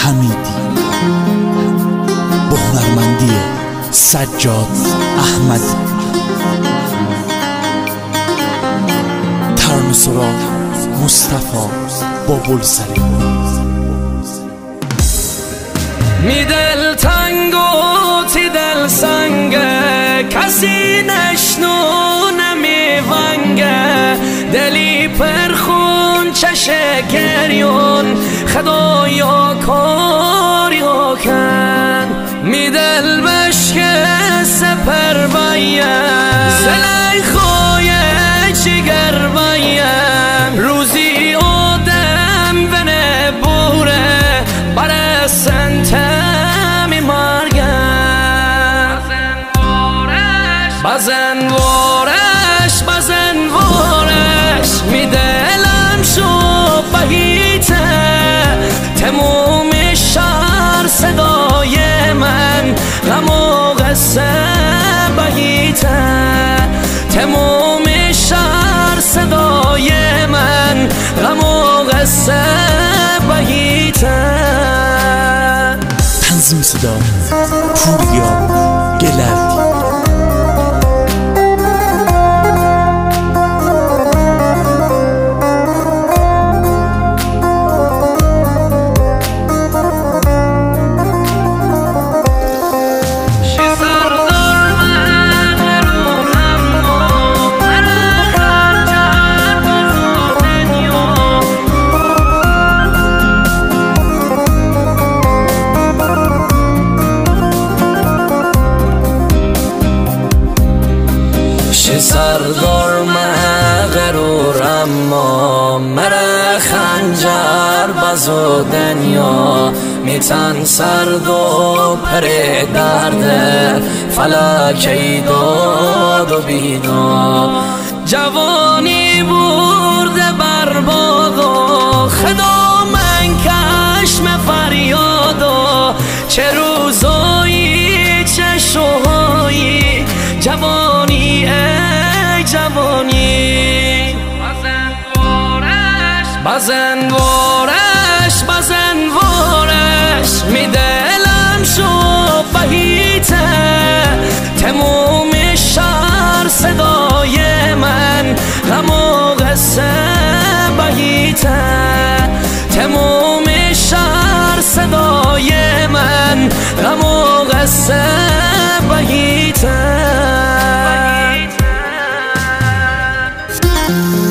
حمیدی با هنرمندی سجاد احمدی. ترانه سرا مصطفی بابلسری. می دل تنگ و تی دل سنگه، کسی نشنو نمی ونگه، دلی پرخون چشه گریون، خدایا کاریا کن. می دل بشکه سپر بایم، زلی خواه چیگر بایم، روزی آدم بنه بوره بره سنتمی مرگم. بزن وارش می دلم شو بهیته، تموم شهر صدای من غم و غصه بهیته، تموم شهر صدای من غم و غصه بهیته. تنظیم صدا پوریا گلردی. سردار مغرور اما مره خنجر بزو دنیا، میتن سرد و پر درده فلکی داد و بیداد. جوانی برده برباد و خدا من کشم فریاد و چه روزایی چه شوهایی، جوانی ای جوانی. بزن وارش می دلم شو بهیته، تموم شهر صدای من غم و غصه بهیته، تموم شهر صدای من غم و غصه بهیته.